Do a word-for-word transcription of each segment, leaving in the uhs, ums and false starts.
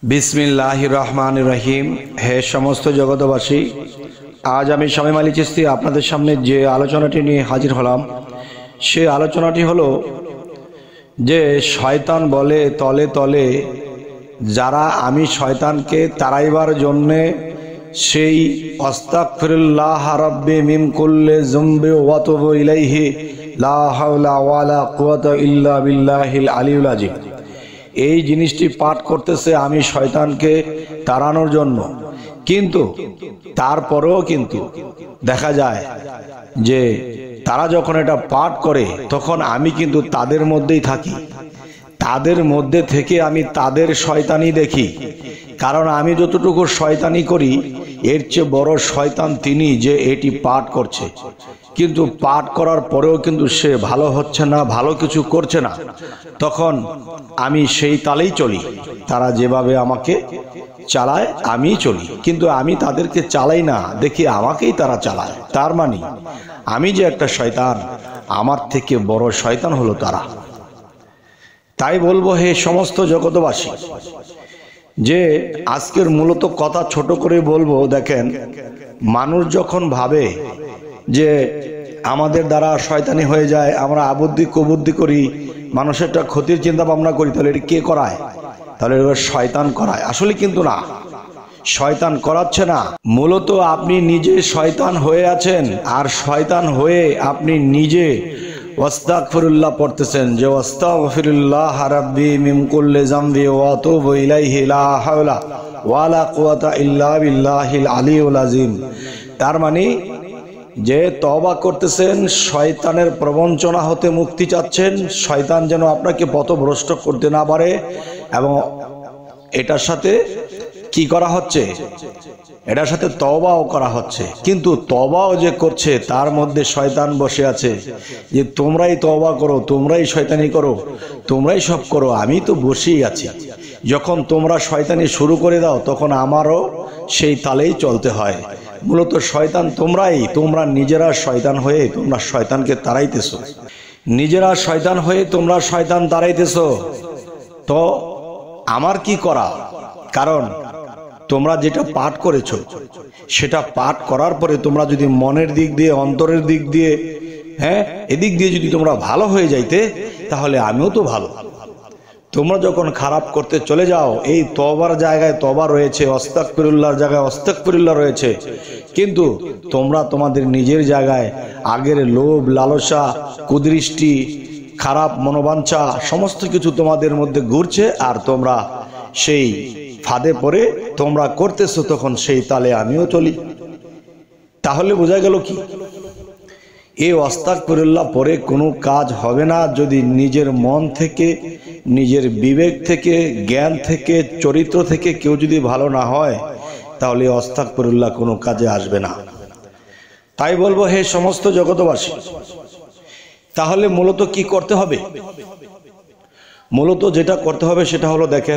बिस्मिल्लाहिर रहमानिर रहीम। हे समस्त जगतबासी, आज आमी शामीम आলী চিশতি আপনাদের সামনে যে আলোচনাটি নিয়ে হাজির হলাম সে আলোচনাটি হলো যে শয়তান বলে তলে তলে যারা আমি শয়তানকে তাড়াইবার জন্য সেই আস্তাগফিরুল্লাহ রাব্বি মিন কুল্লি যুমবি ওয়া তুবু ইলাইহি লা হাওলা ওয়ালা কুওয়াতা ইল্লা বিল্লাহিল আলিয়্যিল আযীম, এই জিনিসটি পাঠ করতেছে আমি শয়তানকে তাড়ানোর জন্য। কিন্তু তারপরেও কিন্তু দেখা যায় যে তারা যখন এটা পাঠ করে তখন আমি কিন্তু তাদের মধ্যেই থাকি, তাদের মধ্যে থেকে আমি তাদের শয়তানি দেখি। কারণ আমি যতটুকু শয়তানি করি এর চেয়ে বড় শয়তান তিনি যে এটি পাঠ করছে, কিন্তু পাঠ করার পরেও কিন্তু সে ভালো হচ্ছে না, ভালো কিছু করছে না। তখন আমি সেই তালেই চলি, তারা যেভাবে আমাকে চালায় আমি চলি, কিন্তু আমি তাদেরকে চালাই না, দেখি আমাকেই তারা চালায়। তার মানে আমি যে একটা শয়তান, আমার থেকে বড় শয়তান হলো তারা। তাই বলবো হে সমস্ত জগতবাসী, যে আজকের মূলত কথা ছোট করে বলবো। দেখেন, মানুষ যখন ভাবে যে আমাদের দ্বারা শয়তানি হয়ে যায়, আমরা আবুদ্ধি কুবুদ্ধি করি, মানুষের একটা ক্ষতির চিন্তা ভাবনা করি, তাহলে এটা কে করায়? তাহলে এটা শয়তান করায়। আসলে কিন্তু না, শয়তান করাচ্ছে না। মূলত আপনি নিজে শয়তান হয়ে আছেন, আর শয়তান হয়ে আপনি নিজে আস্তাগফিরুল্লাহ পড়তেছেন, যে আস্তাগফিরুল্লাহ রাব্বি মিন কুল্লি যামবি ওয়া তুবু ইলাইহি লা হাওলা ওয়ালা কুওয়াতা ইল্লা বিল্লাহিল আলিয়্যিল আযীম। তার মানে যে তওবা করতেছেন, শয়তানের প্রবঞ্চনা হতে মুক্তি চাচ্ছেন, শয়তান যেন আপনাকে পথভ্রষ্ট করতে না পারে। এবং এটার সাথে কি করা হচ্ছে? এটার সাথে তওবাও করা হচ্ছে। কিন্তু তওবাও যে করছে তার মধ্যে শয়তান বসে আছে, যে তোমরাই তওবা করো, তোমরাই শয়তানি করো, তোমরাই সব করো, আমি তো বসেই আছি। যখন তোমরা শয়তানি শুরু করে দাও তখন আমারও সেই তালেই চলতে হয়। মূলত শয়তান তোমরাই, তোমরা নিজেরা শয়তান হয়ে তোমরা শয়তানকে তাড়াইতেছো, নিজেরা শয়তান হয়ে তোমরা শয়তান তাড়াইতেছো। তো আমার কি করা? কারণ তোমরা যেটা পাঠ করেছো সেটা পাঠ করার পরে তোমরা যদি মনের দিক দিয়ে, অন্তরের দিক দিয়ে, হ্যাঁ এদিক দিয়ে যদি তোমরা ভালো হয়ে যাইতে, তাহলে আমিও তো ভালো। তোমরা যখন খারাপ করতে চলে যাও, এই তওবার জায়গায় তওবা রয়েছে, আস্তাগফিরুল্লাহর জায়গায় আস্তাগফিরুল্লাহ রয়েছে, কিন্তু তোমরা তোমাদের নিজের জায়গায় আগের লোভ, লালসা, কুদৃষ্টি, খারাপ মনোবাঞ্ছা সমস্ত কিছু তোমাদের মধ্যে ঘুরছে, আর তোমরা সেই ফাঁদে পড়ে তোমরা করতেছো, তখন সেই তালে আমিও চলি। তাহলে বোঝা গেল কি? এই আস্তাগফিরুল্লাহ পরে কোনো কাজ হবে না যদি নিজের মন থেকে, নিজের বিবেক থেকে, জ্ঞান থেকে, চরিত্র থেকে কেউ যদি ভালো না হয়, তাহলে আস্তাগফিরুল্লাহ কোনো কাজে আসবে না। তাই বলবো হে সমস্ত জগতবাসী, তাহলে মূলত কি করতে হবে? মূলত যেটা করতে হবে সেটা হলো, দেখেন,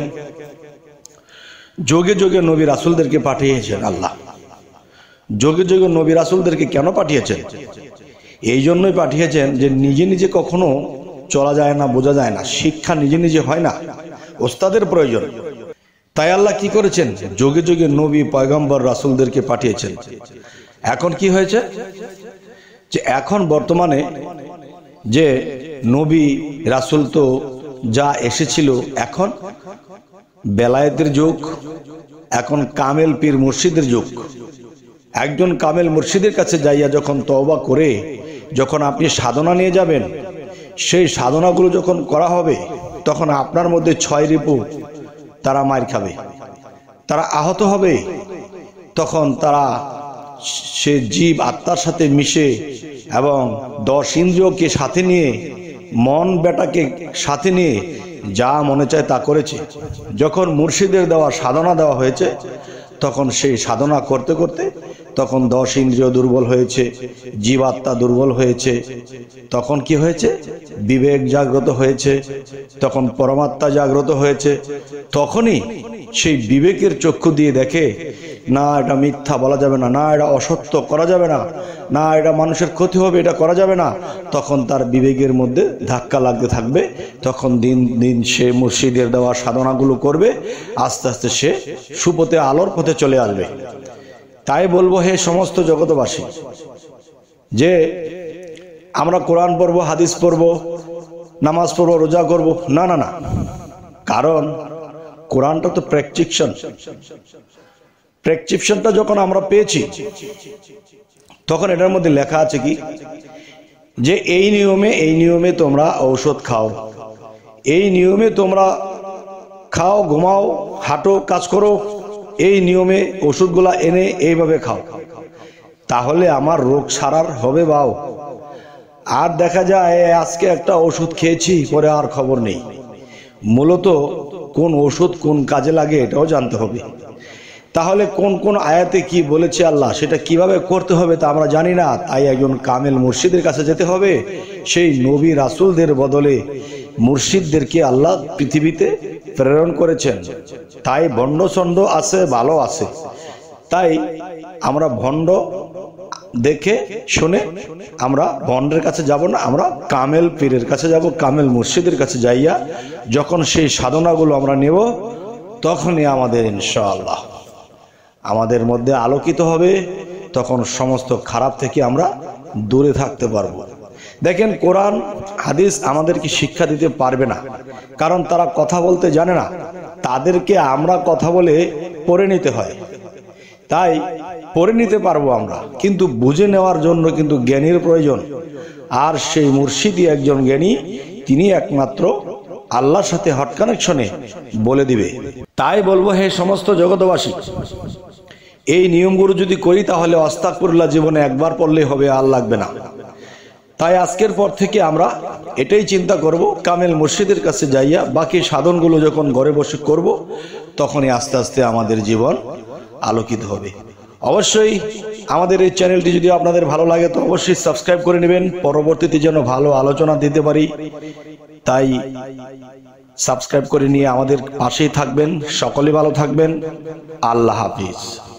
যোগে যোগে নবী রাসূলদেরকে পাঠিয়েছেন আল্লাহ। যোগে যোগে নবী রাসূলদেরকে কেন পাঠিয়েছেন? এই জন্যই পাঠিয়েছেন যে নিজে নিজে কখনো চলা যায় না, বোঝা যায় না, শিক্ষা নিজে নিজে হয় না, ওস্তাদের প্রয়োজন। তাই আল্লাহ কি করেছেন? যোগে যোগে নবী, পয়গম্বর, রাসূলদেরকে পাঠিয়েছেন। এখন কি হয়েছে? যে এখন বর্তমানে যে নবী রাসূল তো যা এসেছিল, এখন বেলায়েতের যুগ, এখন কামেল পীর মুর্শিদের যুগ। একজন কামেল মুর্শিদের কাছে যাইয়া যখন তওবা করে যখন আপনি সাধনা নিয়ে যাবেন, সেই সাধনাগুলো যখন করা হবে, তখন আপনার মধ্যে ছয় রিপু তারা মার খাবে, তারা আহত হবে। তখন তারা সে জীব আত্মার সাথে মিশে এবং দশ ইন্দ্রিয়কে সাথে নিয়ে, মন বেটাকে সাথে নিয়ে যা মনে চায় তা করেছে। যখন মুর্শিদের দেওয়া সাধনা দেওয়া হয়েছে, তখন সেই সাধনা করতে করতে তখন দশ ইন্দ্রিয় দুর্বল হয়েছে, জীবাত্মা দুর্বল হয়েছে, তখন কি হয়েছে? বিবেক জাগ্রত হয়েছে, তখন পরমাত্মা জাগ্রত হয়েছে। তখনই সেই বিবেকের চক্ষু দিয়ে দেখে, না এটা মিথ্যা বলা যাবে না, না এটা অসত্য করা যাবে না, না এটা মানুষের ক্ষতি হবে, এটা করা যাবে না। তখন তার বিবেকের মধ্যে ধাক্কা লাগতে থাকবে। তখন দিন দিন সে মুর্শিদের দেওয়া সাধনাগুলো করবে, আস্তে আস্তে সে সুপথে আলোর পথে চলে আসবে। তাই বলবো, হে সমস্ত জগতবাসী, যে আমরা কোরআন পড়বো, হাদিস পড়বো, নামাজ পড়বো, রোজা করবো, না না না। কারণ কোরআনটা তো প্রেসক্রিপশন। প্রেসক্রিপশনটা যখন আমরা পেয়েছি, তখন এটার মধ্যে লেখা আছে কি, যে এই নিয়মে এই নিয়মে তোমরা ঔষধ খাও, এই নিয়মে তোমরা খাও, ঘুমাও, হাঁটো, কাজ করো, এই নিয়মে ওষুধগুলা এনে এইভাবে খাও, তাহলে আমার রোগ সারার হবে। বাও, আর দেখা যায় আজকে একটা ওষুধ খেয়েছি, পরে আর খবর নেই। মূলত কোন ওষুধ কোন কাজে লাগে এটাও জানতে হবে। তাহলে কোন কোন আয়াতে কি বলেছে আল্লাহ, সেটা কিভাবে করতে হবে তা আমরা জানি না। তাই একজন কামেল মুর্শিদের কাছে যেতে হবে। সেই নবী রাসূলদের বদলে মুর্শিদদেরকে আল্লাহ পৃথিবীতে প্রেরণ করেছেন। তাই ভণ্ড চণ্ড আছে, ভালো আছে। তাই আমরা ভণ্ড দেখে শুনে আমরা ভণ্ডের কাছে যাব না, আমরা কামেল পীরের কাছে যাব, কামেল মুর্শিদের কাছে যাইয়া যখন সেই সাধনাগুলো আমরা নেব, তখনই আমাদের ইনশাআল্লাহ আমাদের মধ্যে আলোকিত হবে। তখন সমস্ত খারাপ থেকে আমরা দূরে থাকতে পারবো। দেখেন, কোরআন হাদিস আমাদেরকে শিক্ষা দিতে পারবে না, কারণ তারা কথা বলতে জানে না। তাদেরকে আমরা কথা বলে পড়ে নিতে হয়। তাই পড়ে নিতে পারবো আমরা, কিন্তু বুঝে নেওয়ার জন্য কিন্তু জ্ঞানীর প্রয়োজন। আর সেই মুর্শিদই একজন জ্ঞানী, তিনি একমাত্র আল্লাহর সাথে হট কানেকশনে বলে দিবে। তাই বলবো, হে সমস্ত জগতবাসী, এই নিয়মগুলো যদি করি তাহলে আস্তাগফিরুল্লাহ জীবনে একবার পড়লেই হবে, আর লাগবে না। তাই আজকের পর থেকে আমরা এটাই চিন্তা করব, কামেল মুর্শিদের কাছে যাইয়া বাকি সাধনগুলো যখন ঘরে বসে করব, তখনই আস্তে আস্তে আমাদের জীবন আলোকিত হবে। অবশ্যই আমাদের এই চ্যানেলটি যদি আপনাদের ভালো লাগে তো অবশ্যই সাবস্ক্রাইব করে নেবেন, পরবর্তীতে যেন ভালো আলোচনা দিতে পারি। তাই সাবস্ক্রাইব করে নিয়ে আমাদের পাশেই থাকবেন। সকলে ভালো থাকবেন। আল্লাহ হাফিজ।